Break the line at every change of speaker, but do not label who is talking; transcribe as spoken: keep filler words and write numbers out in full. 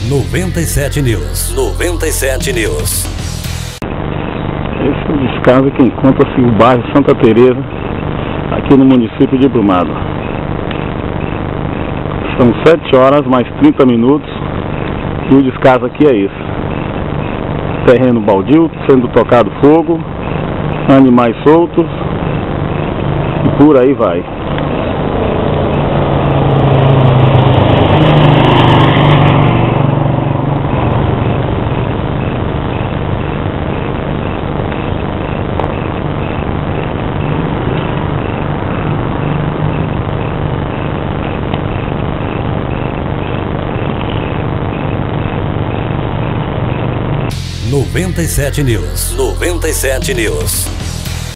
noventa e sete News. noventa e sete News.
Esse é o descaso que encontra-se no bairro Santa Teresa, aqui no município de Brumado. São sete horas mais trinta minutos e o descaso aqui é esse. Terreno baldio, sendo tocado fogo, animais soltos e por aí vai.
noventa e sete News. noventa e sete News.